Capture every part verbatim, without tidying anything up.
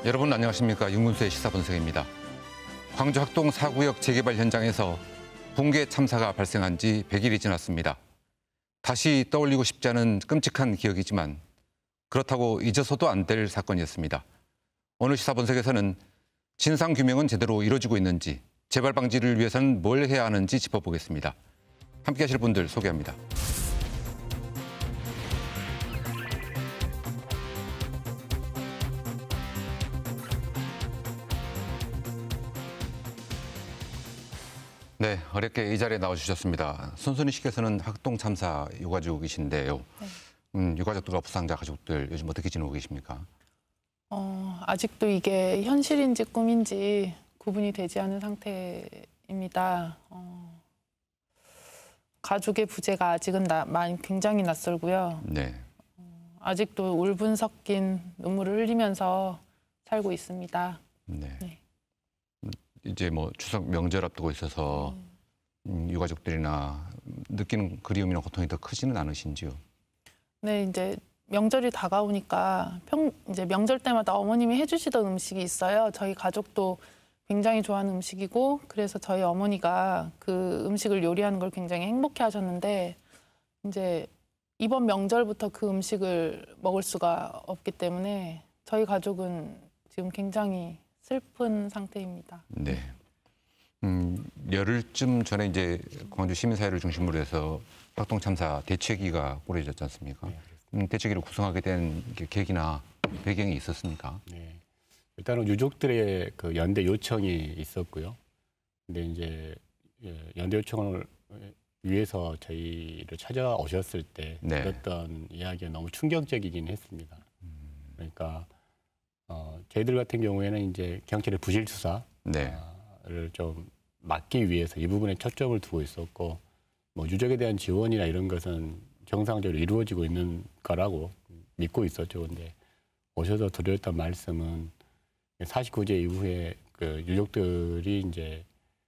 여러분 안녕하십니까. 윤문수의 시사분석입니다. 광주 학동 사 구역 재개발 현장에서 붕괴 참사가 발생한 지 백 일이 지났습니다. 다시 떠올리고 싶지 않은 끔찍한 기억이지만 그렇다고 잊어서도 안 될 사건이었습니다. 오늘 시사분석에서는 진상규명은 제대로 이루어지고 있는지, 재발 방지를 위해서는 뭘 해야 하는지 짚어보겠습니다. 함께 하실 분들 소개합니다. 네, 어렵게 이 자리에 나와주셨습니다. 손순희 씨께서는 학동 참사 유가족이신데요. 네. 음, 유가족들과 부상자 가족들 요즘 어떻게 지내고 계십니까? 어, 아직도 이게 현실인지 꿈인지 구분이 되지 않은 상태입니다. 어, 가족의 부재가 아직은 나, 많이 굉장히 낯설고요. 네. 어, 아직도 울분 섞인 눈물을 흘리면서 살고 있습니다. 네. 네. 이제 뭐 추석 명절 앞두고 있어서 음, 유가족들이나 느끼는 그리움이나 고통이 더 크지는 않으신지요? 네, 이제 명절이 다가오니까 평 이제 명절 때마다 어머님이 해주시던 음식이 있어요. 저희 가족도 굉장히 좋아하는 음식이고, 그래서 저희 어머니가 그 음식을 요리하는 걸 굉장히 행복해하셨는데, 이제 이번 명절부터 그 음식을 먹을 수가 없기 때문에 저희 가족은 지금 굉장히 슬픈 상태입니다. 네. 음, 열흘쯤 전에 이제 광주 시민사회를 중심으로 해서 학동 참사 대책위가 꾸려졌지 않습니까? 네, 음, 대책위를 구성하게 된 계기나 배경이 있었습니까? 네. 일단은 유족들의 그 연대 요청이 있었고요. 근데 이제 연대 요청을 위해서 저희를 찾아오셨을 때 네. 들었던 이야기가 너무 충격적이긴 했습니다. 음. 그러니까 어, 저희들 같은 경우에는 이제 경찰의 부실 수사를 네. 좀 막기 위해서 이 부분에 초점을 두고 있었고, 뭐 유족에 대한 지원이나 이런 것은 정상적으로 이루어지고 있는 거라고 믿고 있었죠. 근데 오셔서 드렸던 말씀은 사십구 제 이후에 그 유족들이 이제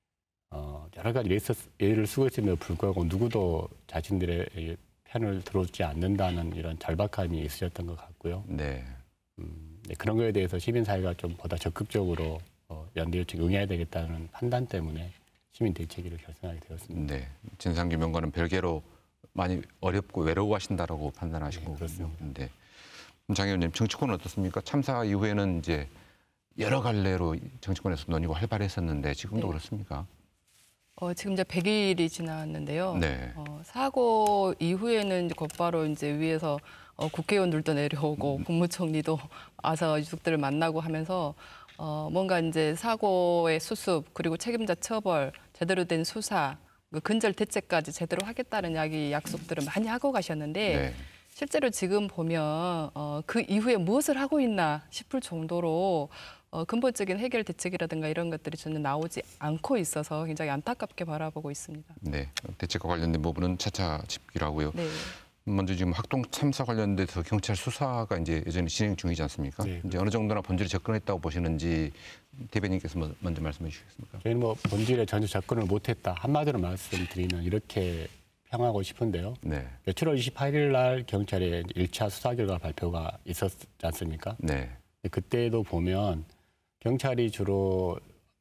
어, 여러 가지 예를 쓰고 있음에도 불구하고 누구도 자신들의 편을 들어주지 않는다는 이런 절박함이 있으셨던 것 같고요. 네. 음, 네, 그런 거에 대해서 시민사회가 좀 보다 적극적으로 어, 연대 요청에 응해야 되겠다는 판단 때문에 시민 대책위를 결성하게 되었습니다. 네, 진상규명과는 별개로 많이 어렵고 외로워하신다라고 판단하시고 네, 그렇습니다. 네. 장 의원님, 정치권은 어떻습니까? 참사 이후에는 이제 여러 갈래로 정치권에서 논의가 활발했었는데 지금도 네. 그렇습니까? 어, 지금 이제 백 일이 지났는데요. 네. 어, 사고 이후에는 이제 곧바로 이제 위에서 어, 국회의원들도 내려오고 음. 국무총리도 와서 유족들을 만나고 하면서 어, 뭔가 이제 사고의 수습 그리고 책임자 처벌, 제대로 된 수사, 그 근절 대책까지 제대로 하겠다는 이야기 약속들을 많이 하고 가셨는데 네. 실제로 지금 보면 어, 그 이후에 무엇을 하고 있나 싶을 정도로 어, 근본적인 해결 대책이라든가 이런 것들이 전혀 나오지 않고 있어서 굉장히 안타깝게 바라보고 있습니다. 네, 대책과 관련된 부분은 차차 짚기로 하고요. 네. 먼저 지금 학동 참사 관련돼서 경찰 수사가 이제 여전히 진행 중이지 않습니까? 네. 이제 어느 정도나 본질에 접근했다고 보시는지 대변인께서 먼저 말씀해 주시겠습니까? 저희는 뭐 본질에 전혀 접근을 못했다 한마디로 말씀드리면 이렇게 평하고 싶은데요. 네. 칠월 이십팔 일 날 경찰의 일 차 수사 결과 발표가 있었지 않습니까? 네. 그때도 보면 경찰이 주로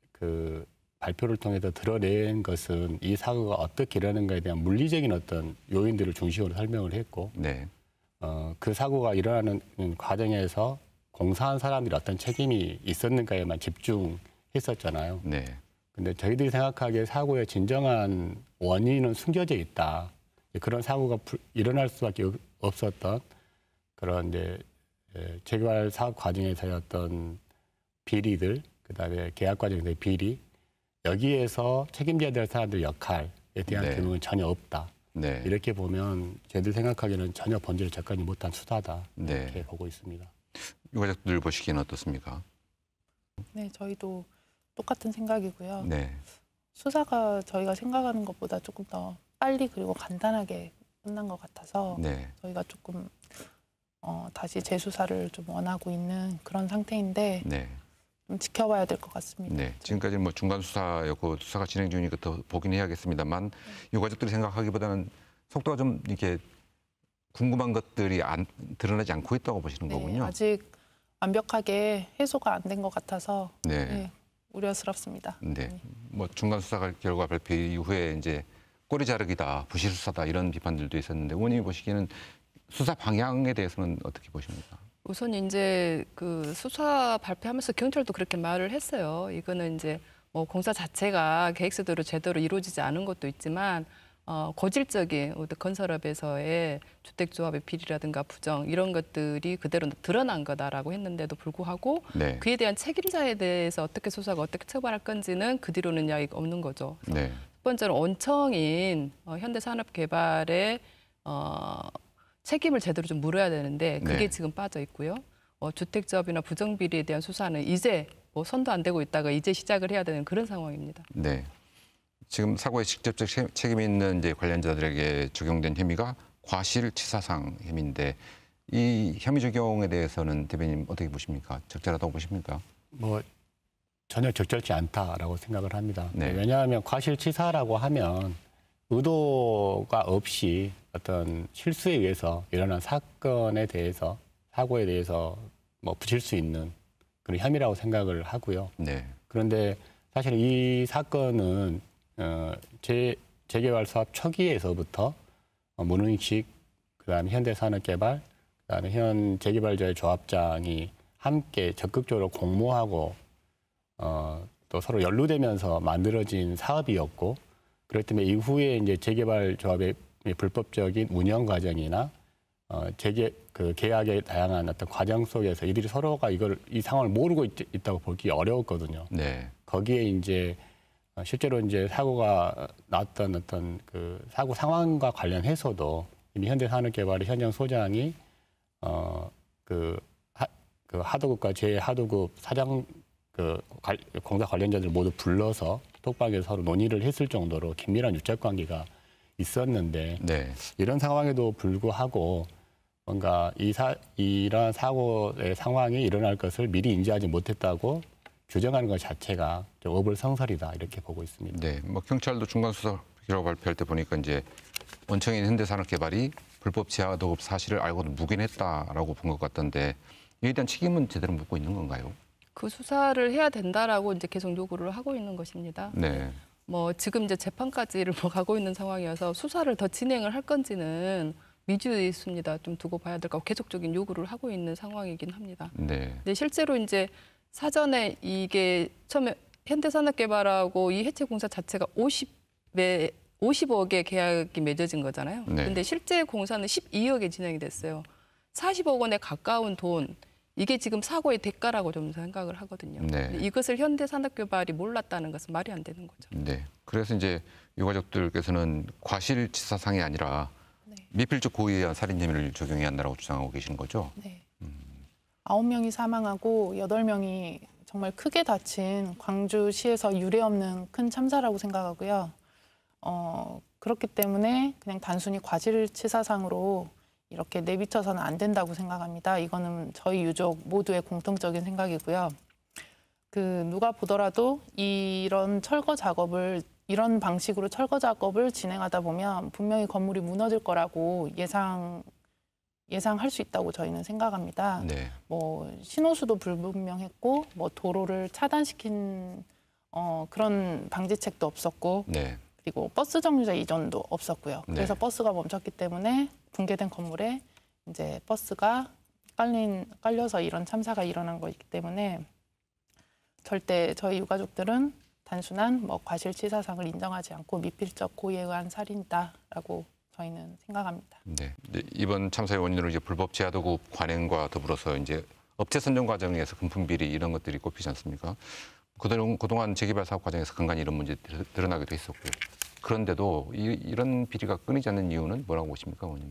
그 발표를 통해서 드러낸 것은 이 사고가 어떻게 일어나는가에 대한 물리적인 어떤 요인들을 중심으로 설명을 했고 네. 어, 그 사고가 일어나는 과정에서 공사한 사람들이 어떤 책임이 있었는가에만 집중했었잖아요. 네. 근데 저희들이 생각하기에 사고의 진정한 원인은 숨겨져 있다. 그런 사고가 일어날 수밖에 없었던 그런 이제 재개발 사업 과정에서의 어떤 비리들, 그다음에 계약 과정에서의 비리, 여기에서 책임져야 될 사람들 역할에 대한 네. 규명은 전혀 없다. 네. 이렇게 보면 저희들 생각하기에는 전혀 본질에 접근이 못한 수사다. 이렇게 네. 보고 있습니다. 유가족들 보시기에는 어떻습니까? 네, 저희도 똑같은 생각이고요. 네. 수사가 저희가 생각하는 것보다 조금 더 빨리 그리고 간단하게 끝난 것 같아서 네. 저희가 조금 어, 다시 재수사를 좀 원하고 있는 그런 상태인데 네. 좀 지켜봐야 될 것 같습니다. 네, 지금까지는 뭐 중간 수사였고 수사가 진행 중이니까 더 보긴 해야겠습니다만 네. 유가족들이 생각하기보다는 속도가 좀 이렇게 궁금한 것들이 안, 드러나지 않고 있다고 보시는 네, 거군요. 아직 완벽하게 해소가 안 된 것 같아서 네. 네, 우려스럽습니다. 네. 뭐 중간 수사 결과 발표 이후에 이제 꼬리 자르기다, 부실 수사다 이런 비판들도 있었는데 의원님이 보시기에는 수사 방향에 대해서는 어떻게 보십니까? 우선 이제 그 수사 발표하면서 경찰도 그렇게 말을 했어요. 이거는 이제 뭐 공사 자체가 계획서대로 제대로 이루어지지 않은 것도 있지만 어, 고질적인 건설업에서의 주택조합의 비리라든가 부정 이런 것들이 그대로 드러난 거다라고 했는데도 불구하고 네. 그에 대한 책임자에 대해서 어떻게 수사가 어떻게 처벌할 건지는 그 뒤로는 이야기가 없는 거죠. 네. 첫 번째로 원청인 어, 현대산업개발의 어, 책임을 제대로 좀 물어야 되는데 그게 네. 지금 빠져 있고요. 어, 주택조합이나 부정비리에 대한 수사는 이제 뭐 손도 안 대고 있다가 이제 시작을 해야 되는 그런 상황입니다. 네. 지금 사고에 직접적 책임이 있는 이제 관련자들에게 적용된 혐의가 과실치사상 혐의인데 이 혐의 적용에 대해서는 대변인 어떻게 보십니까? 적절하다고 보십니까? 뭐 전혀 적절치 않다라고 생각을 합니다. 네. 왜냐하면 과실치사라고 하면 의도가 없이 어떤 실수에 의해서 일어난 사건에 대해서 사고에 대해서 뭐 붙일 수 있는 그런 혐의라고 생각을 하고요. 네. 그런데 사실 이 사건은 어, 재, 재개발 사업 초기에서부터 어, 문흥식, 그다음에 현대산업개발, 그다음에 현 재개발자의 조합장이 함께 적극적으로 공모하고 어, 또 서로 연루되면서 만들어진 사업이었고, 그렇기 때문에 이후에 이제 재개발 조합의 불법적인 운영 과정이나 어, 재개 그 계약의 다양한 어떤 과정 속에서 이들이 서로가 이걸 이 상황을 모르고 있, 있다고 보기 어려웠거든요. 네. 거기에 이제 실제로 이제 사고가 났던 어떤 그 사고 상황과 관련해서도 이미 현대산업개발의 현장 소장이 어그 그 하도급과 제하도급 사장 그 공사 관련자들 모두 불러서 톡방에서 서로 논의를 했을 정도로 긴밀한 유착 관계가 있었는데 네. 이런 상황에도 불구하고 뭔가 이 사, 이러한 사고의 상황이 일어날 것을 미리 인지하지 못했다고 규정하는 것 자체가 좀 어불성설이다 이렇게 보고 있습니다. 네, 뭐 경찰도 중간 수사 결과 발표할 때 보니까 이제 원청인 현대산업개발이 불법 지하 도급 사실을 알고도 묵인했다라고 본 것 같던데 이에 대한 책임은 제대로 묻고 있는 건가요? 그 수사를 해야 된다라고 이제 계속 요구를 하고 있는 것입니다. 네. 뭐 지금 이제 재판까지를 뭐 가고 있는 상황이어서 수사를 더 진행을 할 건지는 미지에 있습니다. 좀 두고 봐야 될 것 같고 계속적인 요구를 하고 있는 상황이긴 합니다. 네. 근데 실제로 이제 사전에 이게 처음에 현대산업개발하고 이 해체공사 자체가 오십에 오십억의 계약이 맺어진 거잖아요. 네. 근데 실제 공사는 십이억에 진행이 됐어요. 사십억 원에 가까운 돈, 이게 지금 사고의 대가라고 좀 생각을 하거든요. 네. 이것을 현대산업개발이 몰랐다는 것은 말이 안 되는 거죠. 네. 그래서 이제 유가족들께서는 과실치사상이 아니라 네. 미필적 고의에 의한 살인 혐의를 적용해야 한다고 주장하고 계시는 거죠? 네. 아홉 명이 사망하고 여덟 명이 정말 크게 다친 광주시에서 유례 없는 큰 참사라고 생각하고요. 어, 그렇기 때문에 그냥 단순히 과실치사상으로 이렇게 내비쳐서는 안 된다고 생각합니다. 이거는 저희 유족 모두의 공통적인 생각이고요. 그 누가 보더라도 이런 철거 작업을 이런 방식으로 철거 작업을 진행하다 보면 분명히 건물이 무너질 거라고 예상 예상할 수 있다고 저희는 생각합니다. 네. 뭐 신호수도 불분명했고 뭐 도로를 차단시킨 어, 그런 방지책도 없었고 네. 그리고 버스 정류장 이전도 없었고요. 그래서 네. 버스가 멈췄기 때문에 붕괴된 건물에 이제 버스가 깔린 깔려서 이런 참사가 일어난 거기 때문에 절대 저희 유가족들은 단순한 뭐 과실치사상을 인정하지 않고 미필적 고의에 의한 살인이다라고 저희는 생각합니다. 네. 이번 참사의 원인으로 이제 불법 지하도급 관행과 더불어서 이제 업체 선정 과정에서 금품 비리 이런 것들이 꼽히지 않습니까? 그동안, 그동안 재개발 사업 과정에서 간간히 이런 문제들이 드러나기도 했었고요. 그런데도 이, 이런 비리가 끊이지 않는 이유는 뭐라고 보십니까, 원인은?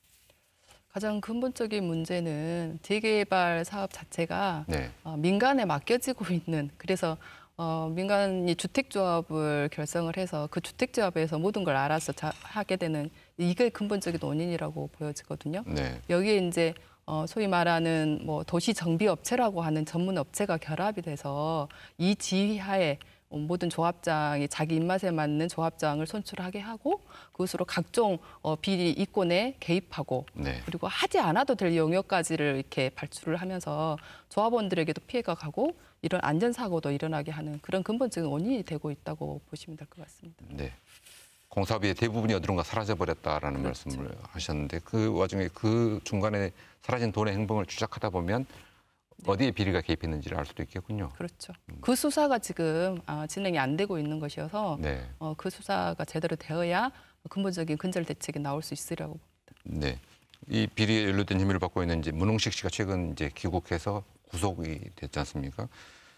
가장 근본적인 문제는 재개발 사업 자체가 네. 어, 민간에 맡겨지고 있는, 그래서 어, 민간이 주택조합을 결성을 해서 그 주택조합에서 모든 걸 알아서 자, 하게 되는, 이게 근본적인 원인이라고 보여지거든요. 네. 여기에 이제 어, 소위 말하는 뭐 도시 정비 업체라고 하는 전문 업체가 결합이 돼서 이 지휘하에 모든 조합장이 자기 입맛에 맞는 조합장을 선출하게 하고 그것으로 각종 비리 이권에 개입하고 네. 그리고 하지 않아도 될 영역까지를 이렇게 발출을 하면서 조합원들에게도 피해가 가고 이런 안전사고도 일어나게 하는 그런 근본적인 원인이 되고 있다고 보시면 될 것 같습니다. 네. 공사비의 대부분이 어디론가 사라져버렸다라는 그렇죠. 말씀을 하셨는데 그 와중에 그 중간에 사라진 돈의 행방을 추적하다 보면 네. 어디에 비리가 개입했는지를 알 수도 있겠군요. 그렇죠. 음. 그 수사가 지금 진행이 안 되고 있는 것이어서 네. 어, 그 수사가 제대로 되어야 근본적인 근절 대책이 나올 수 있으리라고 봅니다. 네. 이 비리에 연루된 혐의를 받고 있는 이제 문홍식 씨가 최근 이제 귀국해서 구속이 됐지 않습니까?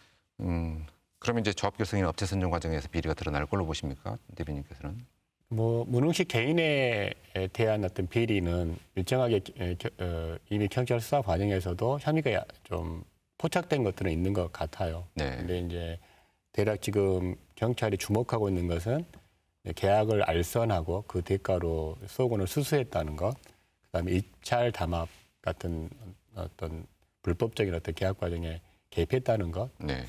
음, 그러면 이제 조합 결성이나 업체 선정 과정에서 비리가 드러날 걸로 보십니까, 대변인께서는? 뭐 문홍식 개인에 대한 어떤 비리는 일정하게 어, 이미 경찰 수사 과정에서도 혐의가 좀 포착된 것들은 있는 것 같아요. 네. 근데 이제 대략 지금 경찰이 주목하고 있는 것은 계약을 알선하고 그 대가로 수억 원을 수수했다는 것, 그다음에 입찰 담합 같은 어떤 불법적인 어떤 계약 과정에 개입했다는 것 네.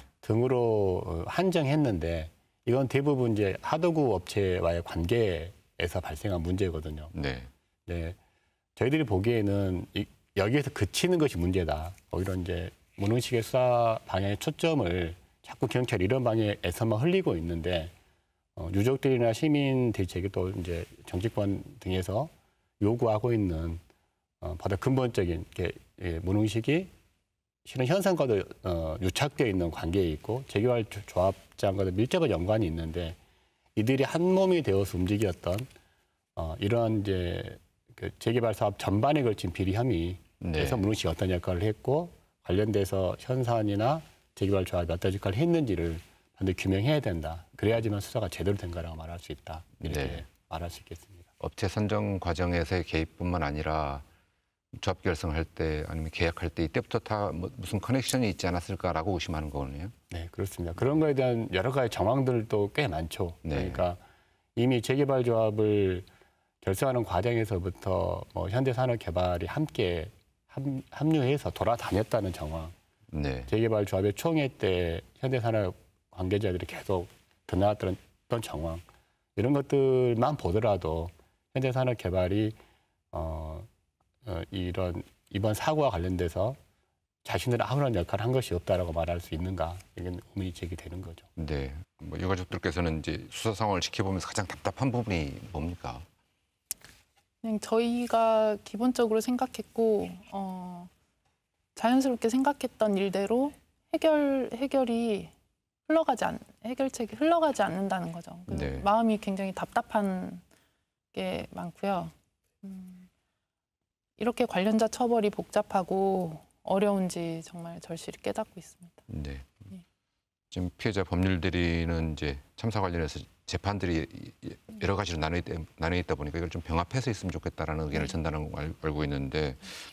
등으로 한정했는데. 이건 대부분 이제 하도급 업체와의 관계에서 발생한 문제거든요. 네. 네. 저희들이 보기에는 이, 여기에서 그치는 것이 문제다. 오히려 이제 문홍식의 수사 방향의 초점을 자꾸 경찰이 이런 방향에서만 흘리고 있는데 어, 유족들이나 시민 대책이 또 이제 정치권 등에서 요구하고 있는 어, 보다 근본적인 게 예, 문홍식이 실은 현상과도 어, 유착되어 있는 관계에 있고 재개발 조합장과도 밀접한 연관이 있는데 이들이 한 몸이 되어서 움직였던 어, 이러한 이제 그 재개발 사업 전반에 걸친 비리 혐의에서 네. 문홍식이 어떤 역할을 했고 관련돼서 현산이나 재개발 조합이 어떤 역할을 했는지를 반드시 규명해야 된다. 그래야지만 수사가 제대로 된 거라고 말할 수 있다. 이렇게 네. 말할 수 있겠습니다. 업체 선정 과정에서의 개입뿐만 아니라 조합 결성할 때 아니면 계약할 때 이때부터 다 뭐 무슨 커넥션이 있지 않았을까라고 의심하는 거네요. 네, 그렇습니다. 그런 거에 대한 여러 가지 정황들도 꽤 많죠. 네. 그러니까 이미 재개발 조합을 결성하는 과정에서부터 뭐 현대산업개발이 함께 함, 합류해서 돌아다녔다는 정황. 네. 재개발 조합의 총회 때 현대산업 관계자들이 계속 드나왔던 정황. 이런 것들만 보더라도 현대산업개발이 어. 어, 이런 이번 사고와 관련돼서 자신들은 아무런 역할을 한 것이 없다라고 말할 수 있는가 이건 의문이 제기되는 거죠. 네, 뭐 유가족들께서는 이제 수사 상황을 지켜보면서 가장 답답한 부분이 뭡니까? 그냥 저희가 기본적으로 생각했고 어, 자연스럽게 생각했던 일대로 해결 해결이 흘러가지 않 해결책이 흘러가지 않는다는 거죠. 네. 마음이 굉장히 답답한 게 많고요. 음. 이렇게 관련자 처벌이 복잡하고 어려운지 정말 절실히 깨닫고 있습니다. 네. 네. 지금 피해자 법률들이는 이제 참사 관련해서 재판들이 여러 가지로 나눠, 있다, 나눠 있다 보니까 이걸 좀 병합해서 있으면 좋겠다라는 의견을 네. 전달한 걸 알고 있는데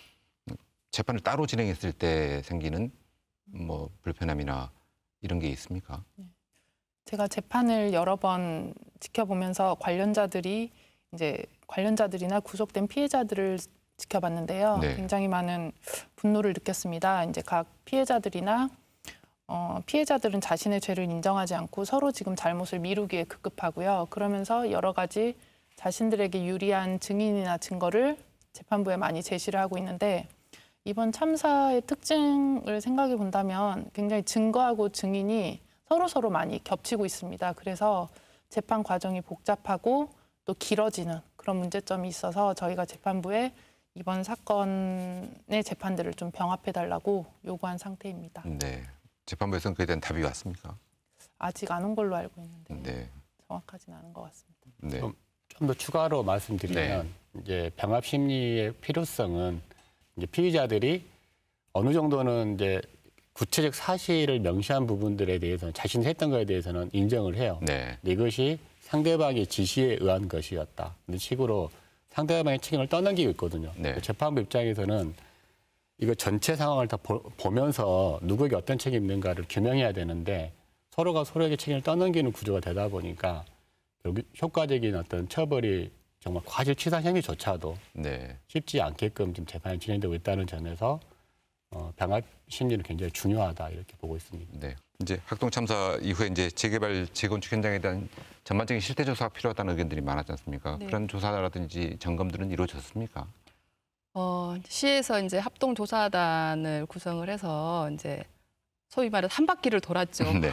재판을 따로 진행했을 때 생기는 뭐 불편함이나 이런 게 있습니까? 네. 제가 재판을 여러 번 지켜보면서 관련자들이 이제 관련자들이나 구속된 피해자들을 지켜봤는데요. 네. 굉장히 많은 분노를 느꼈습니다. 이제 각 피해자들이나 어, 피해자들은 자신의 죄를 인정하지 않고 서로 지금 잘못을 미루기에 급급하고요. 그러면서 여러 가지 자신들에게 유리한 증인이나 증거를 재판부에 많이 제시를 하고 있는데 이번 참사의 특징을 생각해 본다면 굉장히 증거하고 증인이 서로 서로 많이 겹치고 있습니다. 그래서 재판 과정이 복잡하고 또 길어지는 그런 문제점이 있어서 저희가 재판부에 이번 사건의 재판들을 좀 병합해달라고 요구한 상태입니다. 네, 재판부에서는 그에 대한 답이 왔습니까? 아직 안 온 걸로 알고 있는데 네. 정확하지는 않은 것 같습니다. 네. 좀 더 추가로 말씀드리면 네. 이제 병합 심리의 필요성은 이제 피의자들이 어느 정도는 이제 구체적 사실을 명시한 부분들에 대해서는 자신이 했던 것에 대해서는 인정을 해요. 네. 이것이 상대방의 지시에 의한 것이었다. 이런 식으로 상대방의 책임을 떠넘기고 있거든요. 네. 재판부 입장에서는 이거 전체 상황을 다 보, 보면서 누구에게 어떤 책임이 있는가를 규명해야 되는데 서로가 서로에게 책임을 떠넘기는 구조가 되다 보니까 결국 효과적인 어떤 처벌이 정말 과실치사 혐의조차도 네. 쉽지 않게끔 지금 재판이 진행되고 있다는 점에서 어, 병합 심리는 굉장히 중요하다 이렇게 보고 있습니다. 네. 이제 학동 참사 이후에 이제 재개발 재건축 현장에 대한 전반적인 실태 조사가 필요하다는 의견들이 많았지 않습니까? 네. 그런 조사라든지 점검들은 이루어졌습니까? 어, 시에서 이제 합동 조사단을 구성을 해서 이제 소위 말해서 한 바퀴를 돌았죠. 네.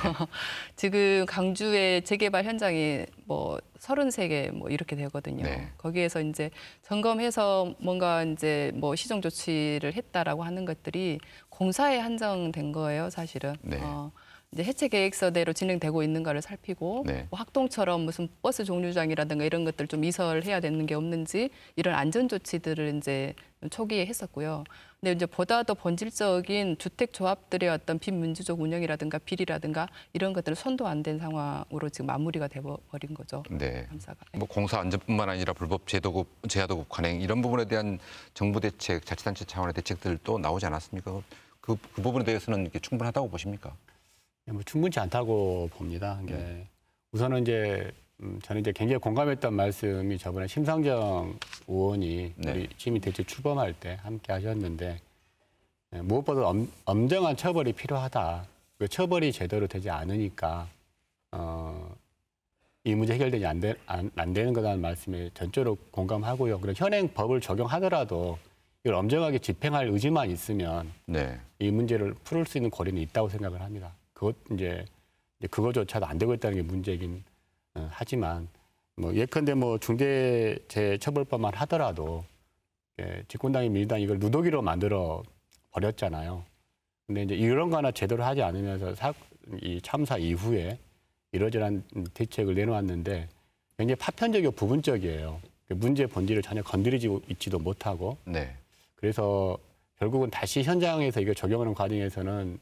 지금 강주의 재개발 현장이 뭐 서른세 개 뭐 이렇게 되거든요. 네. 거기에서 이제 점검해서 뭔가 이제 뭐 시정 조치를 했다라고 하는 것들이 공사에 한정된 거예요, 사실은. 네. 어, 이제 해체 계획서대로 진행되고 있는가를 살피고 네. 뭐 학동처럼 무슨 버스 종류장이라든가 이런 것들 좀 이설해야 되는 게 없는지 이런 안전 조치들을 이제 초기에 했었고요. 근데 이제 보다 더 본질적인 주택 조합들의 어떤 비민주적 운영이라든가 비리라든가 이런 것들은 손도 안 댄 상황으로 지금 마무리가 돼 버린 거죠. 네. 감사가. 뭐 공사 안전뿐만 아니라 불법 제도급 제하도급 관행 이런 부분에 대한 정부 대책, 자치단체 차원의 대책들도 나오지 않았습니까? 그, 그 부분에 대해서는 이렇게 충분하다고 보십니까? 뭐 충분치 않다고 봅니다. 이게 네. 우선은 이제 음, 저는 이제 굉장히 공감했던 말씀이 저번에 심상정 의원이 네. 우리 시민 대책 출범할 때 함께 하셨는데 예, 무엇보다 엄, 엄정한 처벌이 필요하다. 그 처벌이 제대로 되지 않으니까 어, 이 문제 해결되지 안, 되, 안, 안 되는 거라는 말씀에 전적으로 공감하고요. 그리고 현행 법을 적용하더라도 이걸 엄정하게 집행할 의지만 있으면 네. 이 문제를 풀을 수 있는 거리는 있다고 생각을 합니다. 그것 이제 그거조차도 안 되고 있다는 게 문제긴 어, 하지만 뭐 예컨대 뭐 중대재해처벌법만 하더라도 예, 집권당이 민주당 이걸 누더기로 만들어 버렸잖아요. 근데 이제 이런 거 하나 제대로 하지 않으면서 사, 이 참사 이후에 이러저러한 대책을 내놓았는데 굉장히 파편적이고 부분적이에요. 문제 본질을 전혀 건드리지 있지도 못하고 네. 그래서 결국은 다시 현장에서 이걸 적용하는 과정에서는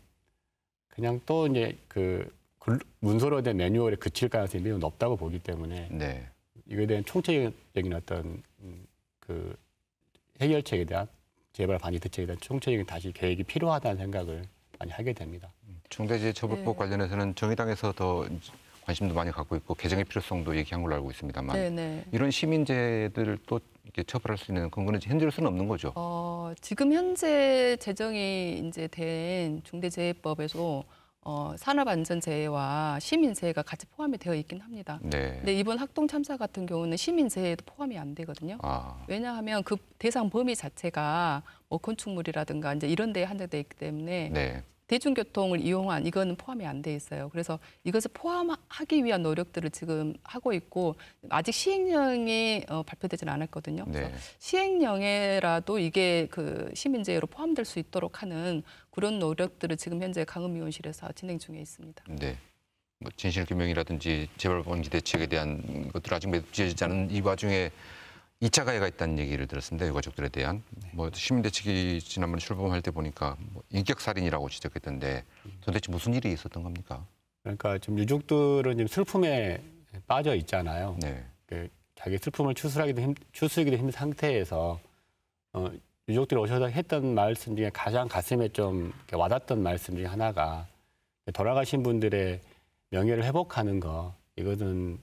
그냥 또 이제 그 문서로 된 매뉴얼에 그칠 가능성이 매우 높다고 보기 때문에 네. 이거에 대한 총체적인 어떤 그 해결책에 대한 재발 방지 대책에 대한 총체적인 다시 계획이 필요하다는 생각을 많이 하게 됩니다. 중대재해처벌법 네. 관련해서는 정의당에서 더 관심도 많이 갖고 있고 개정의 필요성도 얘기한 걸로 알고 있습니다만 네네. 이런 시민재해들을 또 이렇게 처벌할 수 있는 근거는 현재로서는 없는 거죠. 어, 지금 현재 제정이 이제 된 중대재해법에서 어, 산업안전재해와 시민재해가 같이 포함이 되어 있긴 합니다. 네. 근데 이번 학동 참사 같은 경우는 시민재해도 포함이 안 되거든요. 아. 왜냐하면 그 대상 범위 자체가 뭐 건축물이라든가 이제 이런 데에 한정돼 있기 때문에 네. 대중교통을 이용한 이거는 포함이 안 돼 있어요. 그래서 이것을 포함하기 위한 노력들을 지금 하고 있고 아직 시행령이 어, 발표되지는 않았거든요. 그래서 네. 시행령에라도 이게 그 시민재해로 포함될 수 있도록 하는 그런 노력들을 지금 현재 강음위원실에서 진행 중에 있습니다. 네. 뭐 진실규명이라든지 재발방지 대책에 대한 것들 아직 맺어지지 않은 이 와중에 이 차 가해가 있다는 얘기를 들었습니다. 유가족들에 대한. 뭐 시민대책이 지난번에 출범할 때 보니까 뭐 인격살인이라고 지적했던데 도대체 무슨 일이 있었던 겁니까? 그러니까 지금 유족들은 지금 슬픔에 빠져 있잖아요. 네. 그 자기 슬픔을 추스르기도 힘, 추스르기도 힘든 상태에서 어, 유족들이 오셔서 했던 말씀 중에 가장 가슴에 좀 와닿던 말씀 중에 하나가 돌아가신 분들의 명예를 회복하는 거 이것은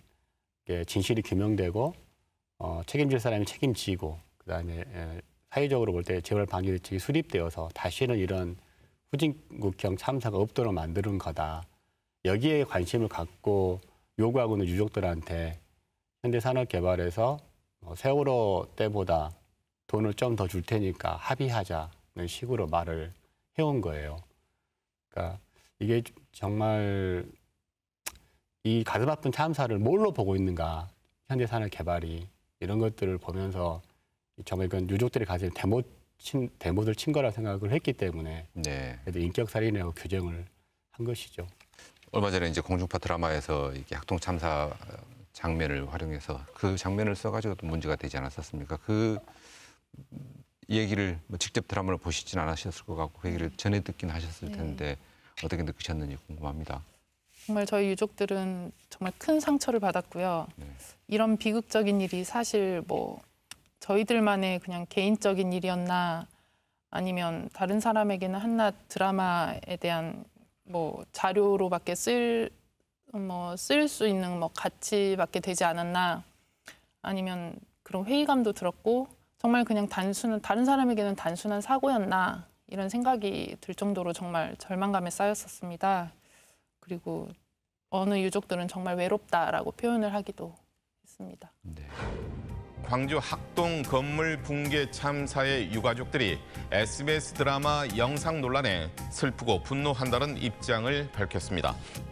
진실이 규명되고 어, 책임질 사람이 책임지고 그다음에 에, 사회적으로 볼 때 재발 방지 대책이 수립되어서 다시는 이런 후진국형 참사가 없도록 만드는 거다. 여기에 관심을 갖고 요구하고 있는 유족들한테 현대산업개발에서 뭐 세월호 때보다 돈을 좀 더 줄 테니까 합의하자는 식으로 말을 해온 거예요. 그러니까 이게 정말 이 가슴 아픈 참사를 뭘로 보고 있는가 현대산업개발이 이런 것들을 보면서 정말 이건 유족들의 가슴에 대못 친, 대못을 친 거라 생각을 했기 때문에 네. 그래도 인격살인이라고 규정을 한 것이죠. 얼마 전에 이제 공중파 드라마에서 이렇게 학동 참사 장면을 활용해서 그 장면을 써가지고도 문제가 되지 않았었습니까? 그 얘기를 뭐 직접 드라마를 보시진 않으셨을 것 같고 그 얘기를 전해 듣긴 하셨을 텐데 네. 어떻게 느끼셨는지 궁금합니다. 정말 저희 유족들은 정말 큰 상처를 받았고요. 네. 이런 비극적인 일이 사실 뭐 저희들만의 그냥 개인적인 일이었나 아니면 다른 사람에게는 한낱 드라마에 대한 뭐 자료로밖에 쓸 뭐 쓸 수 있는 뭐 가치밖에 되지 않았나 아니면 그런 회의감도 들었고 정말 그냥 단순한 다른 사람에게는 단순한 사고였나 이런 생각이 들 정도로 정말 절망감에 쌓였었습니다. 그리고 어느 유족들은 정말 외롭다라고 표현을 하기도 했습니다. 네. 광주 학동 건물 붕괴 참사의 유가족들이 에스비에스 드라마 영상 논란에 슬프고 분노한다는 입장을 밝혔습니다.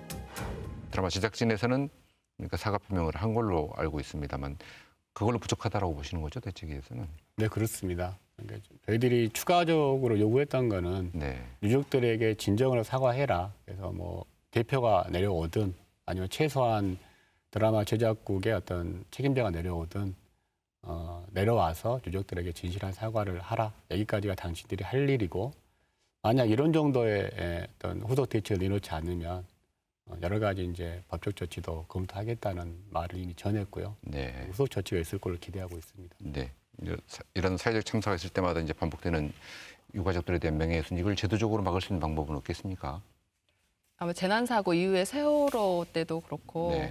드라마 제작진에서는 그러니까 사과 표명을 한 걸로 알고 있습니다만 그걸로 부족하다라고 보시는 거죠, 대책위에서는? 네, 그렇습니다. 그러니까 저희들이 추가적으로 요구했던 거는 네. 유족들에게 진정으로 사과해라. 그래서 뭐 대표가 내려오든 아니면 최소한 드라마 제작국의 어떤 책임자가 내려오든 어, 내려와서 유족들에게 진실한 사과를 하라. 여기까지가 당신들이 할 일이고 만약 이런 정도의 어떤 후속 대책을 내놓지 않으면 여러 가지 이제 법적 조치도 검토하겠다는 말을 이미 전했고요. 네. 후속 조치가 있을 걸로 기대하고 있습니다. 네. 이런 사회적 참사가 있을 때마다 이제 반복되는 유가족들에 대한 명예훼손, 이걸 제도적으로 막을 수 있는 방법은 없겠습니까? 아마 재난사고 이후에 세월호 때도 그렇고 네.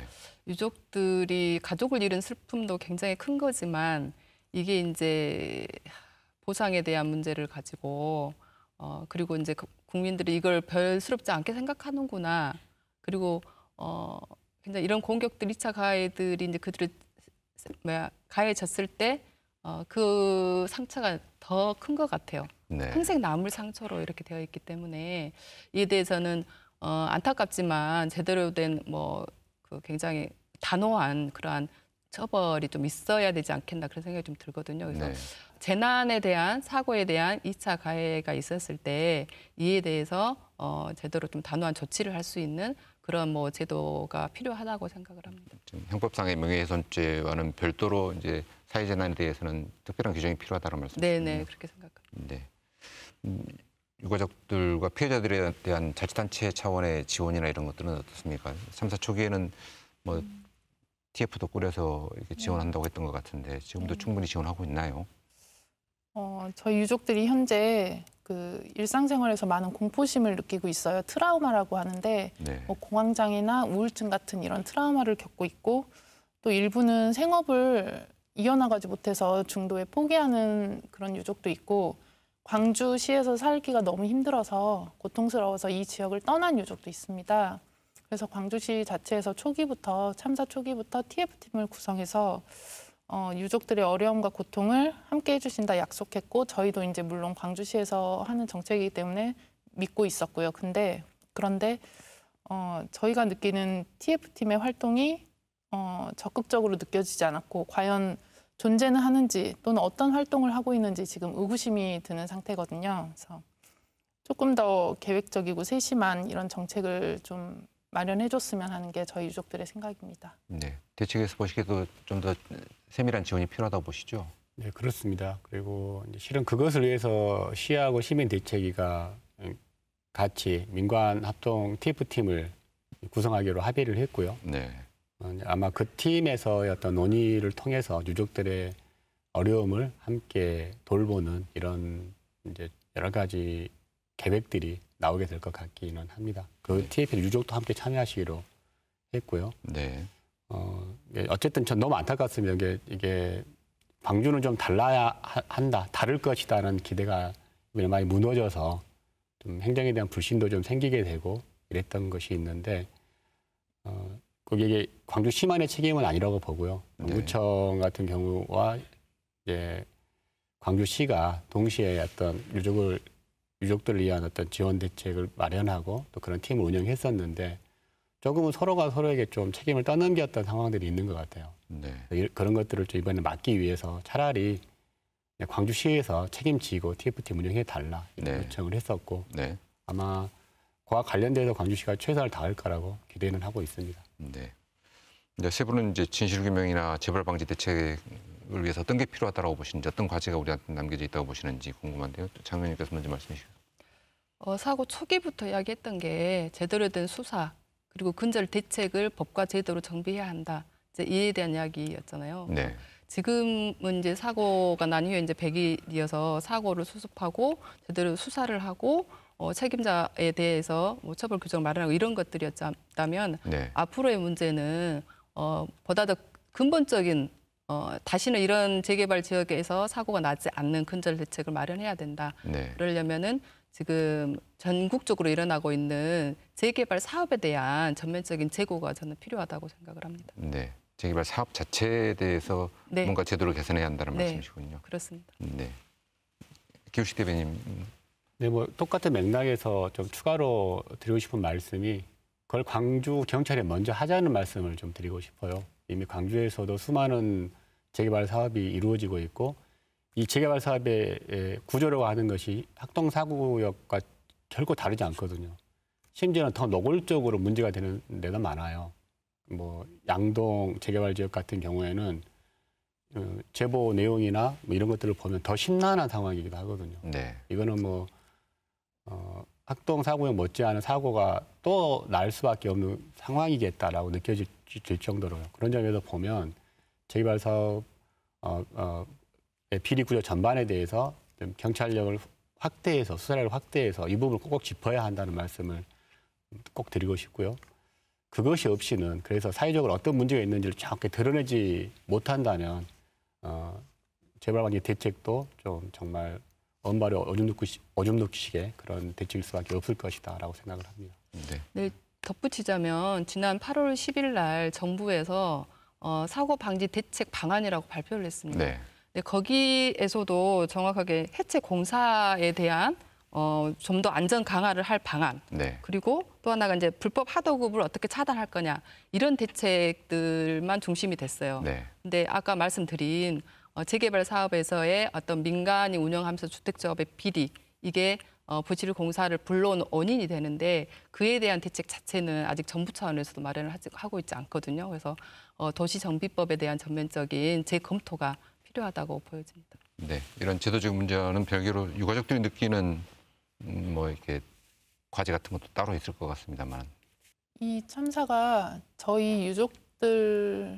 유족들이 가족을 잃은 슬픔도 굉장히 큰 거지만 이게 이제 보상에 대한 문제를 가지고 어 그리고 이제 국민들이 이걸 별스럽지 않게 생각하는구나. 그리고 어 굉장히 이런 공격들, 이 차 가해들이 이제 그들을 뭐야 가해졌을 때 어 그 상처가 더 큰 것 같아요. 네. 평생 남을 상처로 이렇게 되어 있기 때문에 이에 대해서는 어 안타깝지만 제대로 된 뭐 그 굉장히 단호한 그러한 처벌이 좀 있어야 되지 않겠나 그런 생각이 좀 들거든요. 그래서 네. 재난에 대한 사고에 대한 이 차 가해가 있었을 때 이에 대해서 어 제대로 좀 단호한 조치를 할 수 있는 그런 뭐 제도가 필요하다고 생각을 합니다. 형법상의 명예훼손죄와는 별도로 이제 사회재난에 대해서는 특별한 규정이 필요하다는 말씀이시죠? 네네 그렇게 생각합니다. 네. 음, 유가족들과 피해자들에 대한 자치단체 차원의 지원이나 이런 것들은 어떻습니까? 참사 초기에는 뭐 음. 티에프도 꾸려서 이렇게 지원한다고 했던 것 같은데 지금도 네. 충분히 지원하고 있나요? 어, 저희 유족들이 현재 그 일상생활에서 많은 공포심을 느끼고 있어요. 트라우마라고 하는데 네. 뭐 공황장애나 우울증 같은 이런 트라우마를 겪고 있고 또 일부는 생업을 이어나가지 못해서 중도에 포기하는 그런 유족도 있고 광주시에서 살기가 너무 힘들어서 고통스러워서 이 지역을 떠난 유족도 있습니다. 그래서 광주시 자체에서 초기부터 참사 초기부터 티에프팀을 구성해서 어, 유족들의 어려움과 고통을 함께 해주신다 약속했고 저희도 이제 물론 광주시에서 하는 정책이기 때문에 믿고 있었고요. 근데 그런데 어, 저희가 느끼는 티에프팀의 활동이 어, 적극적으로 느껴지지 않았고 과연 존재는 하는지 또는 어떤 활동을 하고 있는지 지금 의구심이 드는 상태거든요. 그래서 조금 더 계획적이고 세심한 이런 정책을 좀 마련해줬으면 하는 게 저희 유족들의 생각입니다. 네, 대책에서 보시기에도 좀 더 세밀한 지원이 필요하다고 보시죠? 네, 그렇습니다. 그리고 이제 실은 그것을 위해서 시하고 시민대책위가 같이 민관 합동 티에프팀을 구성하기로 합의를 했고요. 네. 아마 그 팀에서의 어떤 논의를 통해서 유족들의 어려움을 함께 돌보는 이런 이제 여러 가지 계획들이 나오게 될 것 같기는 합니다. 그 네. 티에프팀 유족도 함께 참여하시기로 했고요. 네. 어, 어쨌든 전 너무 안타깝습니다. 이게, 이게 광주는 좀 달라야 한다, 다를 것이다라는 기대가 많이 무너져서 좀 행정에 대한 불신도 좀 생기게 되고 이랬던 것이 있는데 어, 그게 광주시만의 책임은 아니라고 보고요. 정부청 네. 같은 경우와 이제 광주시가 동시에 어떤 유족을 유족들을 위한 어떤 지원 대책을 마련하고 또 그런 팀을 운영했었는데 조금은 서로가 서로에게 좀 책임을 떠넘겼던 상황들이 있는 것 같아요. 네. 그런 것들을 좀 이번에 막기 위해서 차라리 광주시에서 책임지고 티에프팀 운영해달라 이런 네. 요청을 했었고 네. 아마 그와 관련돼서 광주시가 최선을 다할 거라고 기대는 하고 있습니다. 네. 네, 세 분은 이제 진실규명이나 재발방지 대책을 위해서 어떤 게 필요하다고 보시는지, 어떤 과제가 우리한테 남겨져 있다고 보시는지 궁금한데요. 장 의원님께서 먼저 말씀해 주시죠. 어, 사고 초기부터 이야기했던 게 제대로 된 수사 그리고 근절 대책을 법과 제도로 정비해야 한다. 이제 이에 대한 이야기였잖아요. 네. 지금은 이제 사고가 난 이후에 이제 백 일이어서 사고를 수습하고 제대로 수사를 하고 어, 책임자에 대해서 뭐 처벌 규정을 마련하고 이런 것들이었다면 네. 앞으로의 문제는 어, 보다 더 근본적인 어, 다시는 이런 재개발 지역에서 사고가 나지 않는 근절 대책을 마련해야 된다. 네. 그러려면은 지금 전국적으로 일어나고 있는 재개발 사업에 대한 전면적인 재고가 저는 필요하다고 생각을 합니다. 네, 재개발 사업 자체에 대해서 네. 뭔가 제도를 개선해야 한다는 네. 말씀이시군요. 그렇습니다. 네, 기우식 대변인. 네, 뭐 똑같은 맥락에서 좀 추가로 드리고 싶은 말씀이 그걸 광주 경찰에 먼저 하자는 말씀을 좀 드리고 싶어요. 이미 광주에서도 수많은 재개발 사업이 이루어지고 있고 이 재개발 사업의 구조라고 하는 것이 학동 사구역과 결코 다르지 않거든요. 심지어는 더 노골적으로 문제가 되는 데도 많아요. 뭐 양동 재개발 지역 같은 경우에는 제보 내용이나 뭐 이런 것들을 보면 더 심란한 상황이기도 하거든요. 네. 이거는 뭐 어, 학동 사구역 못지않은 사고가 또 날 수밖에 없는 상황이겠다라고 느껴질 정도로요. 그런 점에서 보면 재개발 사업 어, 어, 비리 구조 전반에 대해서 좀 경찰력을 확대해서 수사력을 확대해서 이 부분을 꼭 짚어야 한다는 말씀을 꼭 드리고 싶고요. 그것이 없이는 그래서 사회적으로 어떤 문제가 있는지를 정확히 드러내지 못한다면 어, 재발 방지 대책도 좀 정말 언발이 오줌 놓기, 오줌 놓기식의 그런 대책일 수밖에 없을 것이다라고 생각을 합니다. 네. 네, 덧붙이자면 지난 팔월 십일 날 정부에서 어, 사고 방지 대책 방안이라고 발표를 했습니다. 네. 네, 거기에서도 정확하게 해체 공사에 대한 어, 좀 더 안전 강화를 할 방안, 네. 그리고 또 하나가 이제 불법 하도급을 어떻게 차단할 거냐 이런 대책들만 중심이 됐어요. 네. 근데 아까 말씀드린 어, 재개발 사업에서의 어떤 민간이 운영하면서 주택조합의 비리 이게 어, 부실 공사를 불러온 원인이 되는데 그에 대한 대책 자체는 아직 정부 차원에서도 마련을 하지, 하고 있지 않거든요. 그래서 어, 도시정비법에 대한 전면적인 재검토가 필요하다고 보여집니다. 네, 이런 제도적 문제는 별개로 유가족들이 느끼는 음, 뭐 이렇게 과제 같은 것도 따로 있을 것 같습니다만. 이 참사가 저희 유족들에서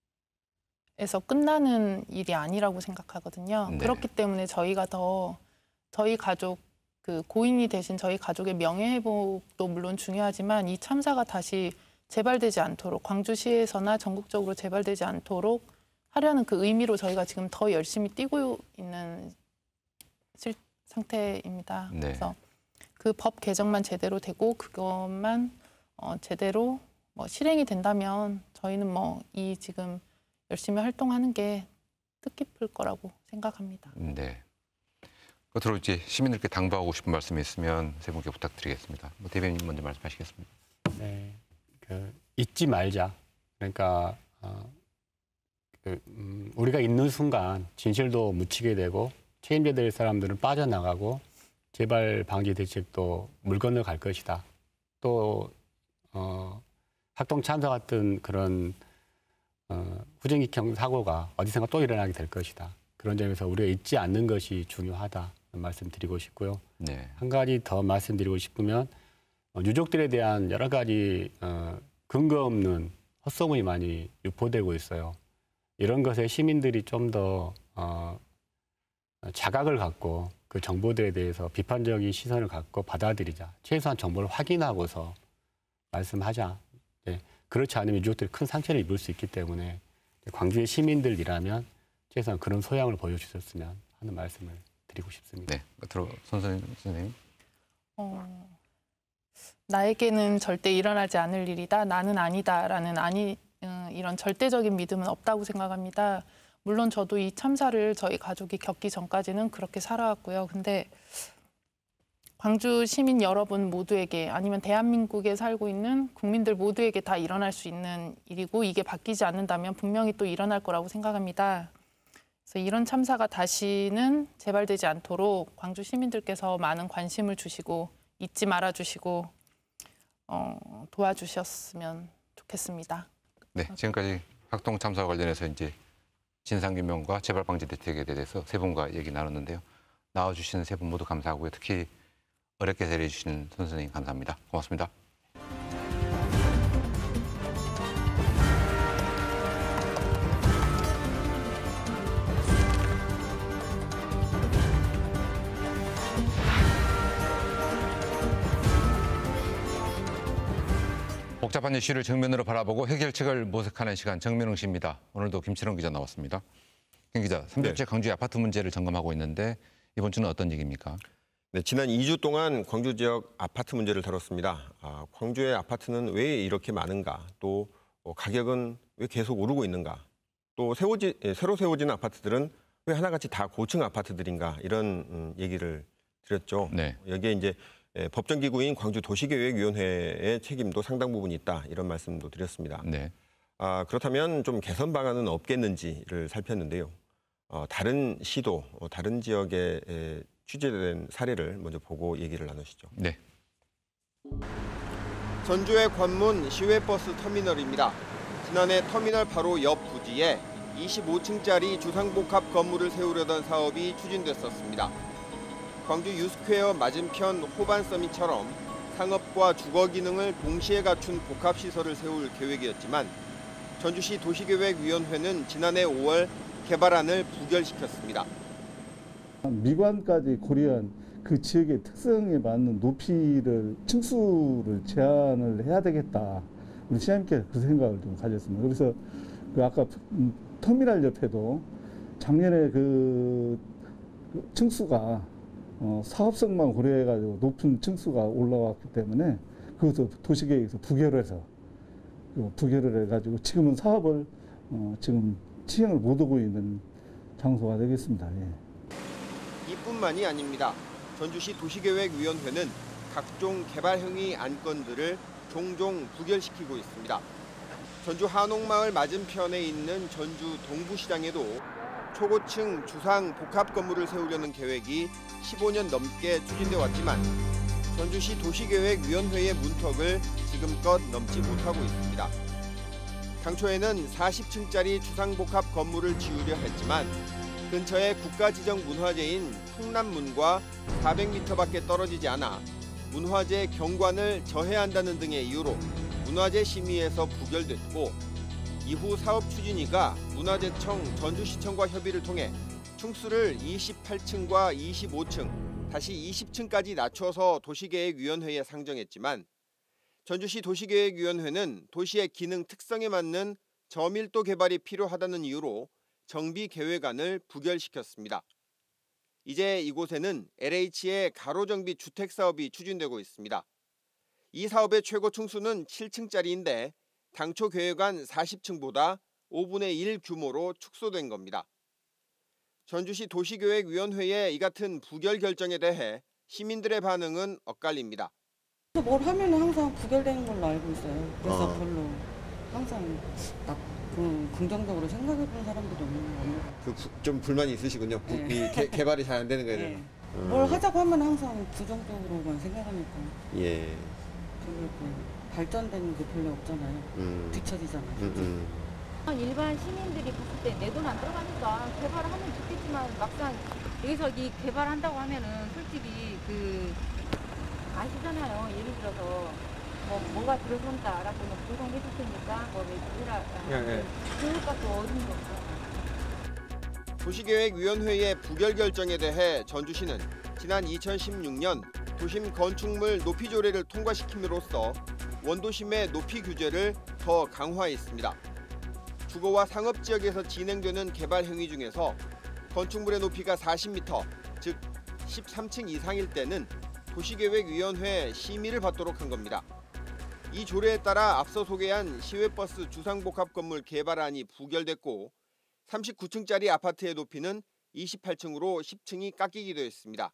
끝나는 일이 아니라고 생각하거든요. 네. 그렇기 때문에 저희가 더 저희 가족 그 고인이 되신 저희 가족의 명예회복도 물론 중요하지만 이 참사가 다시 재발되지 않도록 광주시에서나 전국적으로 재발되지 않도록 하려는 그 의미로 저희가 지금 더 열심히 뛰고 있는 실, 상태입니다. 네. 그래서 그 법 개정만 제대로 되고 그것만 어, 제대로 뭐 실행이 된다면 저희는 뭐 이 지금 열심히 활동하는 게 뜻깊을 거라고 생각합니다. 네. 끝으로 이제 시민들께 당부하고 싶은 말씀이 있으면 세 분께 부탁드리겠습니다. 뭐 대변인 먼저 말씀하시겠습니다. 네, 그 잊지 말자. 그러니까 어, 그, 음, 우리가 있는 순간 진실도 묻히게 되고 책임져야 될 사람들은 빠져나가고 재발 방지 대책도 물 건너갈 것이다. 또 어, 학동 참사 같은 그런 어, 후진기형 사고가 어디선가 또 일어나게 될 것이다. 그런 점에서 우리가 잊지 않는 것이 중요하다. 말씀드리고 싶고요. 네. 한 가지 더 말씀드리고 싶으면 어, 유족들에 대한 여러 가지 어, 근거 없는 헛소문이 많이 유포되고 있어요. 이런 것에 시민들이 좀 더 어, 자각을 갖고 그 정보들에 대해서 비판적인 시선을 갖고 받아들이자. 최소한 정보를 확인하고서 말씀하자. 네. 그렇지 않으면 유족들이 큰 상처를 입을 수 있기 때문에 광주의 시민들이라면 최소한 그런 소양을 보여주셨으면 하는 말씀을 드리고 싶습니다. 네, 끝으로 손선생 선생님. 어, 나에게는 절대 일어나지 않을 일이다. 나는 아니다라는 아니 어, 이런 절대적인 믿음은 없다고 생각합니다. 물론 저도 이 참사를 저희 가족이 겪기 전까지는 그렇게 살아왔고요. 근데 광주 시민 여러분 모두에게 아니면 대한민국에 살고 있는 국민들 모두에게 다 일어날 수 있는 일이고 이게 바뀌지 않는다면 분명히 또 일어날 거라고 생각합니다. 그래서 이런 참사가 다시는 재발되지 않도록 광주 시민들께서 많은 관심을 주시고 잊지 말아주시고 어, 도와주셨으면 좋겠습니다. 네, 지금까지 학동 참사와 관련해서 이제 진상규명과 재발방지 대책에 대해서 세 분과 얘기 나눴는데요. 나와주신 세 분 모두 감사하고요. 특히 어렵게 대해주시는 손 선생님 감사합니다. 고맙습니다. 복잡한 이슈를 정면으로 바라보고 해결책을 모색하는 시간 정면흥 씨입니다. 오늘도 김철원 기자 나왔습니다. 김 기자, 삼 주째 네. 강주의 아파트 문제를 점검하고 있는데 이번 주는 어떤 얘기입니까? 네, 지난 이 주 동안 광주 지역 아파트 문제를 다뤘습니다. 아, 광주의 아파트는 왜 이렇게 많은가? 또 어, 가격은 왜 계속 오르고 있는가? 또 세워지, 예, 새로 세워지는 아파트들은 왜 하나같이 다 고층 아파트들인가? 이런 음, 얘기를 드렸죠. 네. 여기에 이제 예, 법정기구인 광주도시계획위원회의 책임도 상당 부분 있다. 이런 말씀도 드렸습니다. 네. 아, 그렇다면 좀 개선 방안은 없겠는지를 살폈는데요. 어, 다른 시도, 어, 다른 지역에 에, 취재된 사례를 먼저 보고 얘기를 나누시죠. 네. 전주의 관문 시외버스 터미널입니다. 지난해 터미널 바로 옆 부지에 이십오 층짜리 주상복합 건물을 세우려던 사업이 추진됐었습니다. 광주 유스퀘어 맞은편 호반서밋처럼 상업과 주거 기능을 동시에 갖춘 복합시설을 세울 계획이었지만 전주시 도시계획위원회는 지난해 오월 개발안을 부결시켰습니다. 미관까지 고려한 그 지역의 특성에 맞는 높이를 층수를 제한을 해야 되겠다. 우리 시장님께서 그 생각을 좀 가졌습니다. 그래서 그 아까 터미널 옆에도 작년에 그 층수가 어 사업성만 고려해가지고 높은 층수가 올라왔기 때문에 그것도 도시계획에서 부결해서 부결을 해가지고 지금은 사업을 어 지금 시행을 못 하고 있는 장소가 되겠습니다. 예. 이뿐만이 아닙니다. 전주시 도시계획위원회는 각종 개발행위 안건들을 종종 부결시키고 있습니다. 전주 한옥마을 맞은편에 있는 전주 동부시장에도 초고층 주상 복합 건물을 세우려는 계획이 십오 년 넘게 추진돼 왔지만 전주시 도시계획위원회의 문턱을 지금껏 넘지 못하고 있습니다. 당초에는 사십 층짜리 주상복합 건물을 지으려 했지만 근처에 국가지정 문화재인 풍남문과 사백 미터밖에 떨어지지 않아 문화재 경관을 저해야 한다는 등의 이유로 문화재 심의에서 부결됐고 이후 사업 추진위가 문화재청 전주시청과 협의를 통해 층수를 이십팔 층과 이십오 층, 다시 이십 층까지 낮춰서 도시계획위원회에 상정했지만 전주시 도시계획위원회는 도시의 기능 특성에 맞는 저밀도 개발이 필요하다는 이유로 정비계획안을 부결시켰습니다. 이제 이곳에는 엘에이치의 가로정비 주택사업이 추진되고 있습니다. 이 사업의 최고 층수는 칠 층짜리인데 당초 계획안 사십 층보다 오분의 일 규모로 축소된 겁니다. 전주시 도시계획위원회의 이 같은 부결 결정에 대해 시민들의 반응은 엇갈립니다. 뭘 하면 항상 부결되는 걸로 알고 있어요. 그래서 어. 별로 항상 나, 그, 긍정적으로 생각해보는 사람들이 없는 거예요. 좀 불만이 있으시군요. 네. 이 개, 개발이 잘 안 되는 거에 대해서. 네. 음. 뭘 하자고 하면 항상 부정적으로만 생각하니까. 예. 별로 그 발전되는 게 별로 없잖아요. 음. 뒤처지잖아요. 음, 음. 일반 시민들이 봤을 때 내 돈 안 들어가니까 개발하면 좋겠지만 막상 여기서 이 개발한다고 하면은 솔직히 그 아시잖아요. 예를 들어서 뭐 뭐가 들어선다라고 보상해 줄 테니까 뭐 해라. 예, 예. 그것도 어딘지 없어요. 도시계획위원회의 부결 결정에 대해 전주시는 지난 이천십육 년 도심 건축물 높이 조례를 통과시킴으로써 원도심의 높이 규제를 더 강화했습니다. 주거와 상업지역에서 진행되는 개발 행위 중에서 건축물의 높이가 사십 미터, 즉 십삼 층 이상일 때는 도시계획위원회 심의를 받도록 한 겁니다. 이 조례에 따라 앞서 소개한 시외버스 주상복합 건물 개발안이 부결됐고 삼십구 층짜리 아파트의 높이는 이십팔 층으로 십 층이 깎이기도 했습니다.